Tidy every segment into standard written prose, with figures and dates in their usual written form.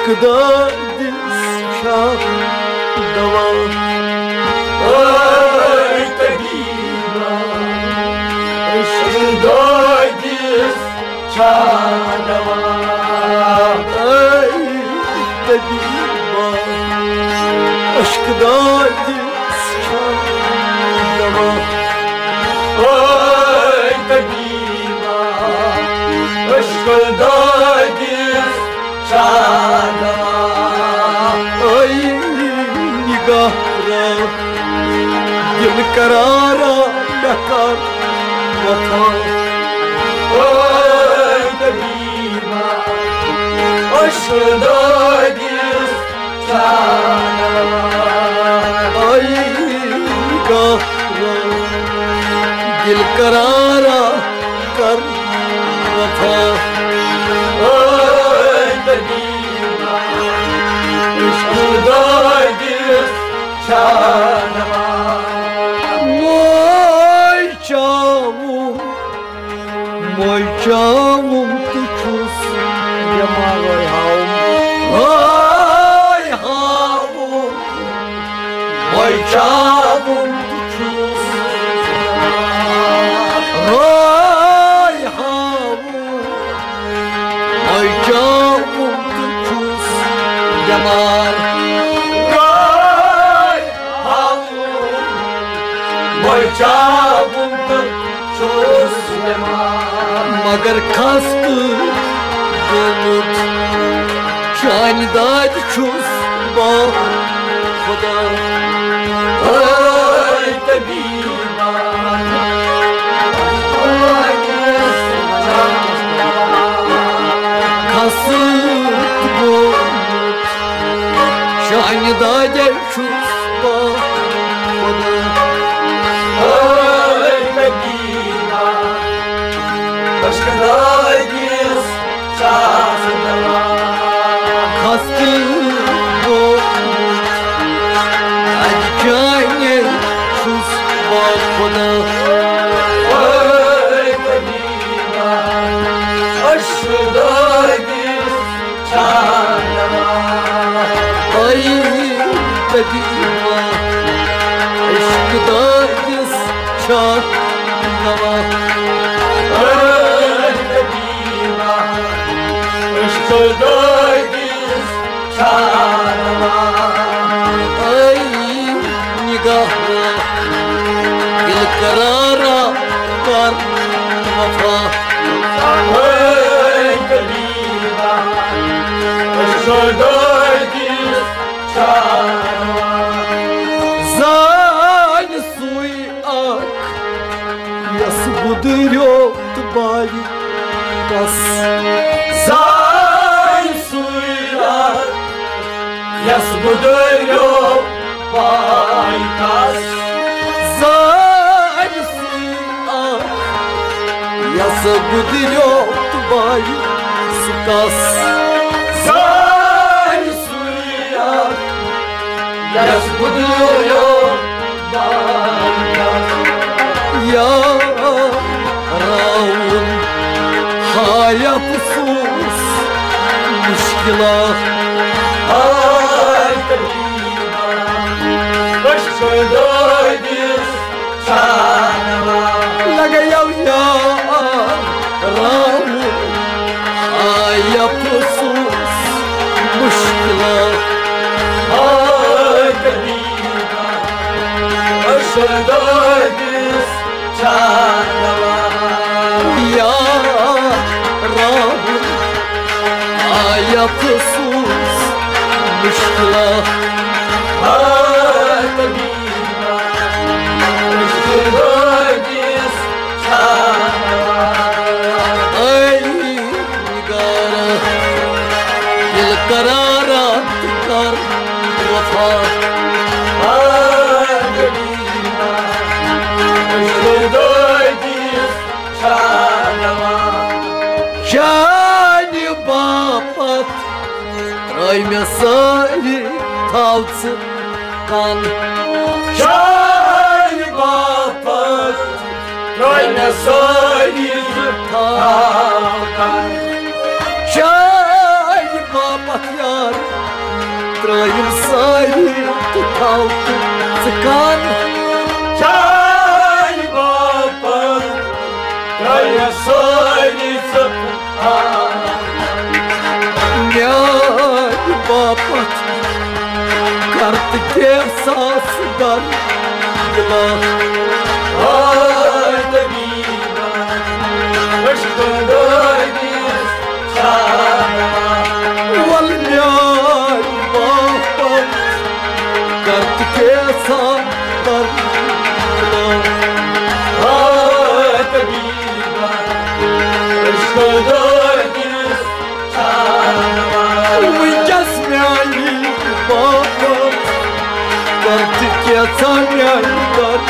Aşkda diz çal dava. Ay tabiba, aşkda diz çal dava. Ay tabiba, aşkda diz çal dava. Ay tabiba, aşkda diz çal dava. Ay nigahra, dil karara yakar vatan. Ay tabiba, aşkda diz çal dava. Ay nigahra, dil karara kar vatan. Ay tabiba, aşkda diz çal dava. Moj çavum tuçuz yamagoy havum. Ay havum, moj çavum tuçuz. Ay havum, moj çavum tuçuz yamar. Ay havum, moj çavum tuçuz yamar. Magar kastı donut şanidad çuz ba Khuda. Ay tabiba, Kastı donut şanidad çuz ba Khuda. ay tabiba, aşkda diz çal dava. Kastı donut acıkane çuz ba Khuda. Ay tabiba, aşkda diz çal dava. Ay tabiba, aşkda diz çal dava. Ay tabiba, aşkda diz çal dava. Ay nigahra, dil karara kar vafa. Ay tabiba, aşkda diz çal dava. Zan suy ak, yas buduryo tbali kas. Zay suya yas buduryo paytas. Zan suy ak, yas buduryo tbali sukas. Zay suya yas buduryo paytas. Ya Raun hayapsız müşkilat. Ay tabiba, aşkda diz çal dava. Laga yav ya Raun hayapsız müşkilat. Ay tabiba, aşkda diz çal dava. Ya Raun hayapsız müşkilat. Ay tabiba, aşkda diz çal dava. Ay nigara, dil karara kar vafa. Ay tabiba, aşkda diz çal dava. Şani bapat, troy sari tavцы kan. Çay bapat, trojne soyiz kalkan. Şani bapat yar Trayım sayı tutaldı Sıkan Çay bapat Traya soylice Няй бапат Карты кевсасыдан Гла Haydi bina Hoşgördüğünüz çağrıma Вал няй бапат Карты кевсасыдан Гла Haydi bina Hoşgördüğünüz çağrıma Уйдясь мяй бапат Карты кевсасыдан Гла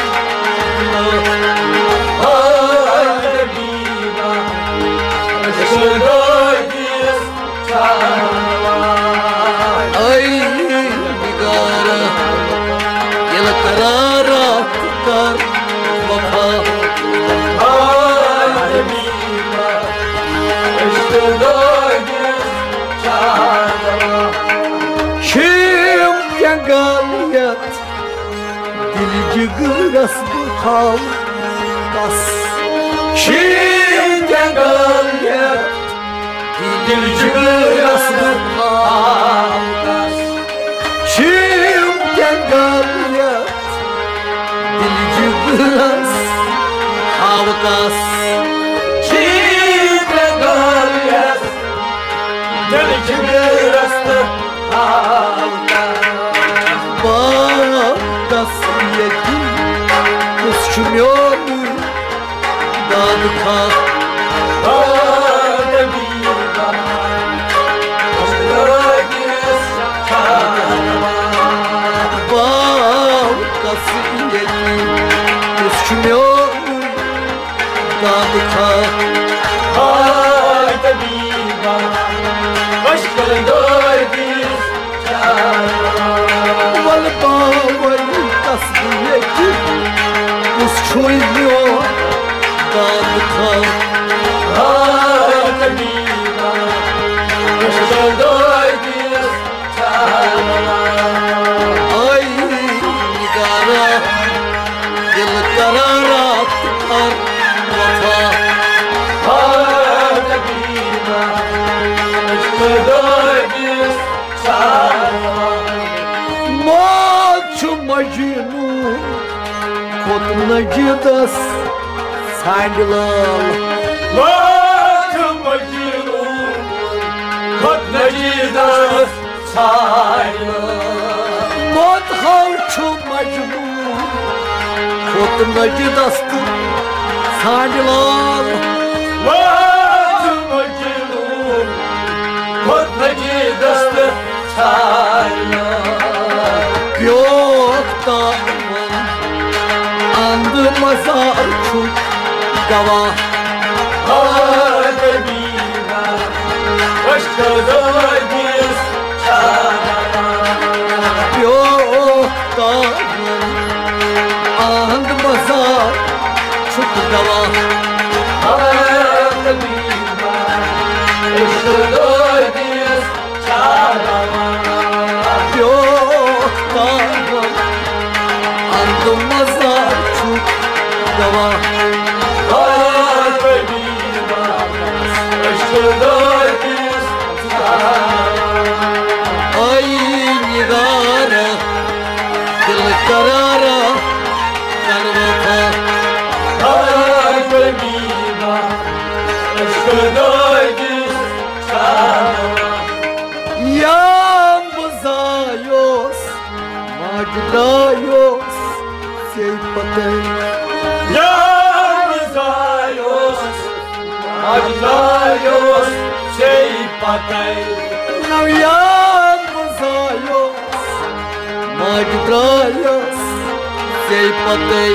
Haydi bina Hoşgördüğünüz çağrıma Ай, нигара, ела карара, кар, вафа. Haydi bina Hoşgördüğünüz çağrıma Şim yangaliyat, dili cıgıras bıhal, kas. Şim yangaliyat, dili cıgıras bıhal, kas. Şim yangaliyat, dili cıgıras havkas. Çiğne galyas Deli gibi rastı halka Бабас яки, ускумённый, дадка. Haydi bina Hoşgördüğünüz çağrıma Бабас яки, ускумённый, дадка. Haydi bina Hoşgördüğünüz çağrıma Валбавай яки, ускумённый, дадка. Haydi bina Hoşgördüğünüz çağrıma Ай, нигара, ела карара, кар, вафа. Haydi bina Hoşgördüğünüz çağrıma Мачу мажину, кот нагидас, сандилал. Bakın bakıyorum Kod Nacidas saylı Мот хавчу мажну, кот нагидас, сандилал. Bakın bakıyorum Kod Nacidas saylı Gökdağın andı mazar çut gava. Haydi bina Hoşgördüğünüz çağrıma Gökdağın andı mazar çut gava. Haydi bina Hoşgördüğünüz çağrıma Gökdağın andı mazar çut gava. Haydi bina Hoşgördüğünüz çağrıma Ай, нигара, дил карара, карвафа. Haydi bina Hoşgördüğünüz çağrıma Ямбзайос, магдайос, сей патей. Yalnızayos Acılayos Şey patay Нам ямбзайос, магдайос, сей патей.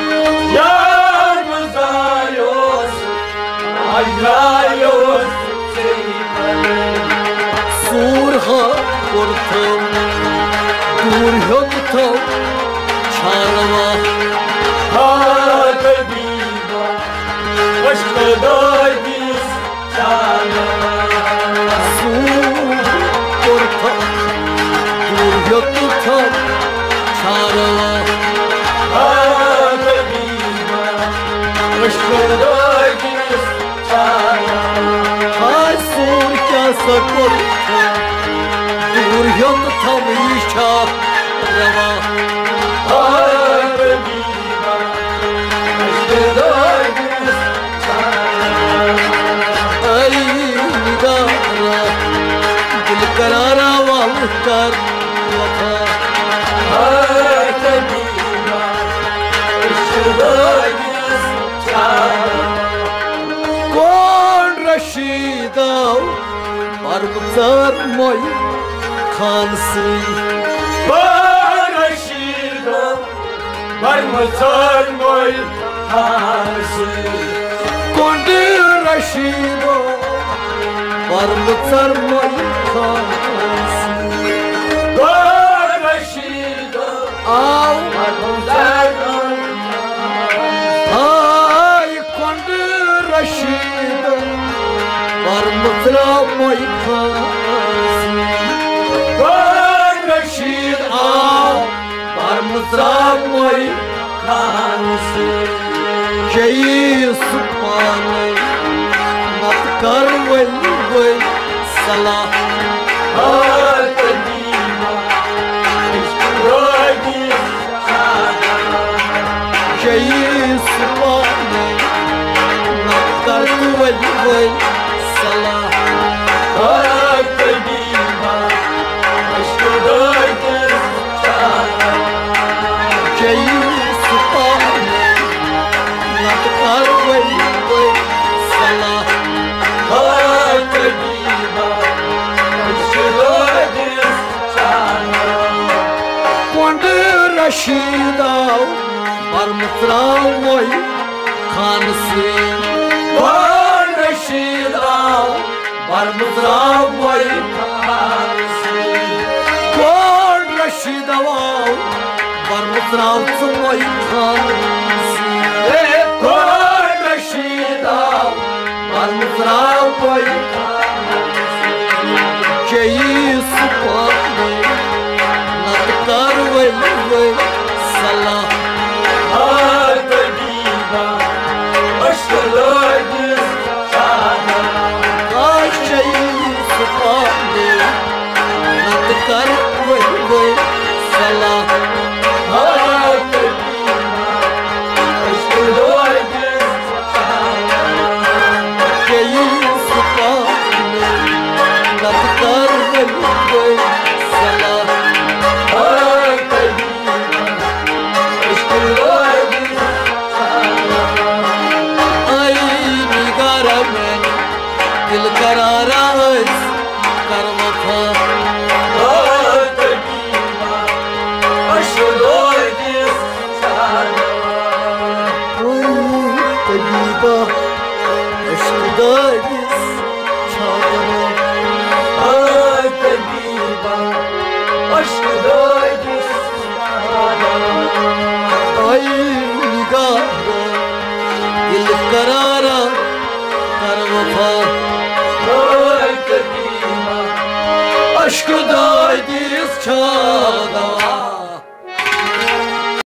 Yalnızayos Acılayos Şey patay Сурха куртам, дурхёнтам, чарва. Haydi bina Hoşgördüğünüz çağrıma Сурха tutam çarava Tabiba Aşkıdayız çağrıma Ay sur kasa korta Dur tutam çarava Tabiba Aşkıdayız çağrıma Ay nigara Dil karara valkar Vafa Tabiba Aşkıdayız çağrıma Kon Rashida Barbutar moy Khansi Barışıda Barmazar moy Tanrısı Kondi Rashida Barbutar moy Khansi Barışıda Av Barmazar Ay Kondi Rashida Barbutar moy Khansi Barışıda Av Barbutar moy Tanrısı Jai Subhane Natkar Vay Salah Tabiba Aşkıdayız çağrıma Jai Subhane Natkar Vay Salah Tabiba Aşkıdayız çağrıma Jai Subhane Natkar Vay Salah Tabiba Aşkıdayız çağrıma Kondi Rashida Barmutra Moy Khansi Barışıda Barmazar moy Tanrısı Kon Rashida Barmutra Moy Khansi Barışıda Barmutra Moy Jai Subhane Natkar Vay Salah Tabiba Aşkıdayız çağrıma Ay Jai Subhane Natkar Vay Salah Tabiba Aşkıdayız çağrıma Jai Subhane Natkar Vay Salah Tabiba Aşkıdayız çağrıma Ay nigara men Dil karara Kar vafa Tabiba Aşkıdayız çağrıma Oy tabiba Aşkıdayız çağrıma Tabiba Aşkıdayız çağrıma Ay nigara Dil karara Kar vafa Tabiba Aşkıdayız çağrıma